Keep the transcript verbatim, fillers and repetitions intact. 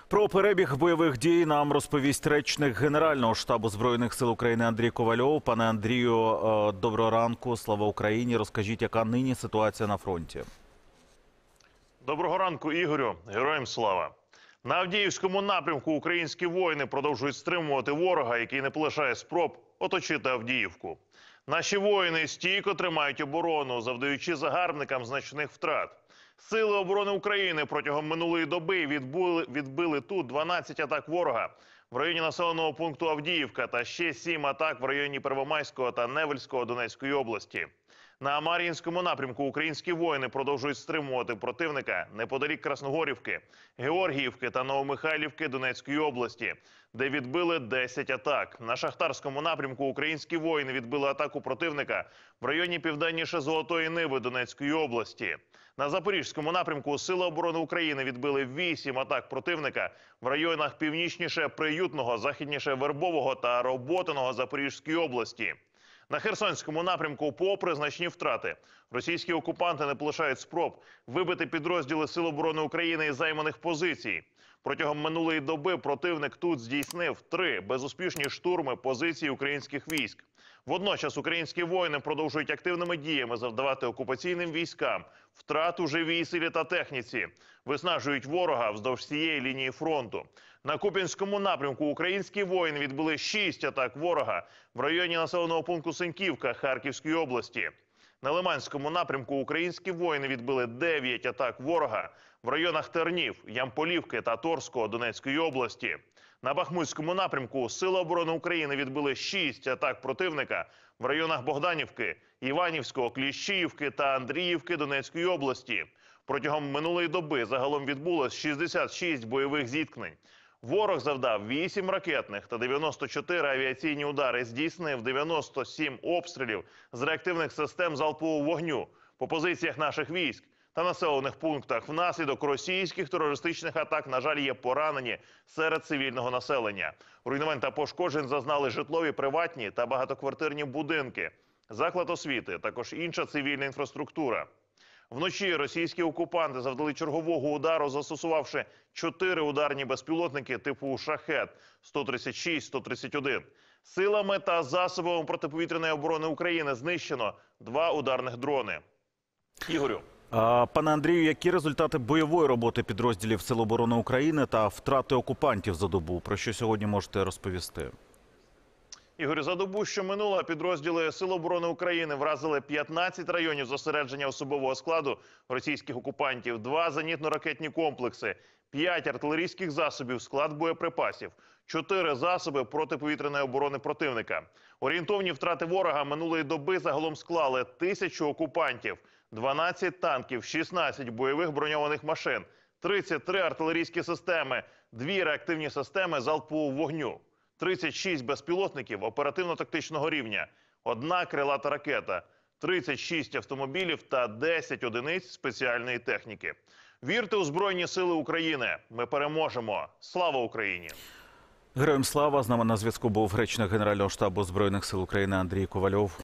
Про перебіг бойових дій нам розповість речник Генерального штабу Збройних сил України Андрій Ковальов. Пане Андрію, доброго ранку, слава Україні. Розкажіть, яка нині ситуація на фронті? Доброго ранку, Ігорю. Героям слава. На Авдіївському напрямку українські воїни продовжують стримувати ворога, який не полишає спроб оточити Авдіївку. Наші воїни стійко тримають оборону, завдаючи загарбникам значних втрат. Сили оборони України протягом минулої доби відбили, відбили тут дванадцять атак ворога в районі населеного пункту Авдіївка та ще сім атак в районі Первомайського та Невельського Донецької області. На Мар'їнському напрямку українські воїни продовжують стримувати противника неподалік Красногорівки, Георгіївки та Новомихайлівки Донецької області, де відбили десять атак. На Шахтарському напрямку українські воїни відбили атаку противника в районі південніше Золотої Ниви Донецької області. На Запорізькому напрямку Сили оборони України відбили вісім атак противника в районах північніше Приютного, західніше Вербового та Роботиного Запорізької області. На Херсонському напрямку, попри значні втрати, російські окупанти не полишають спроб вибити підрозділи Сил оборони України із займаних позицій. Протягом минулої доби противник тут здійснив три безуспішні штурми позицій українських військ. Водночас українські воїни продовжують активними діями завдавати окупаційним військам втрат у живій силі та техніці, виснажують ворога вздовж всієї лінії фронту. На Куп'янському напрямку українські воїни відбили шість атак ворога в районі населеного пункту Синьківка Харківської області. На Лиманському напрямку українські воїни відбили дев'ять атак ворога в районах Тернів, Ямполівки та Торського Донецької області. На Бахмутському напрямку Сили оборони України відбили шість атак противника в районах Богданівки, Іванівського, Кліщіївки та Андріївки Донецької області. Протягом минулої доби загалом відбулось шістдесят шість бойових зіткнень. Ворог завдав вісім ракетних та дев'яносто чотири авіаційні удари, здійснив дев'яносто сім обстрілів з реактивних систем залпового вогню по позиціях наших військ та населених пунктах. Внаслідок російських терористичних атак, на жаль, є поранені серед цивільного населення. Руйнувань та пошкоджень зазнали житлові, приватні та багатоквартирні будинки, заклад освіти, також інша цивільна інфраструктура. Вночі російські окупанти завдали чергового удару, застосувавши чотири ударні безпілотники типу «Шахед» сто тридцять шість сто тридцять один. Силами та засобами протиповітряної оборони України знищено два ударних дрони. Ігорю. Пане Андрію, які результати бойової роботи підрозділів Сил оборони України та втрати окупантів за добу? Про що сьогодні можете розповісти? Ігорю, за добу, що минула, підрозділи Сил оборони України вразили п'ятнадцять районів зосередження особового складу російських окупантів, два зенітно-ракетні комплекси, п'ять артилерійських засобів, склад боєприпасів, чотири засоби протиповітряної оборони противника. Орієнтовні втрати ворога минулої доби загалом склали тисячу окупантів, дванадцять танків, шістнадцять бойових броньованих машин, тридцять три артилерійські системи, дві реактивні системи залпового вогню, тридцять шість безпілотників оперативно-тактичного рівня, одна крилата ракета, тридцять шість автомобілів та десять одиниць спеціальної техніки. Вірте у Збройні Сили України. Ми переможемо. Слава Україні! Героям слава! З нами на зв'язку був речник Генерального штабу Збройних сил України Андрій Ковальов.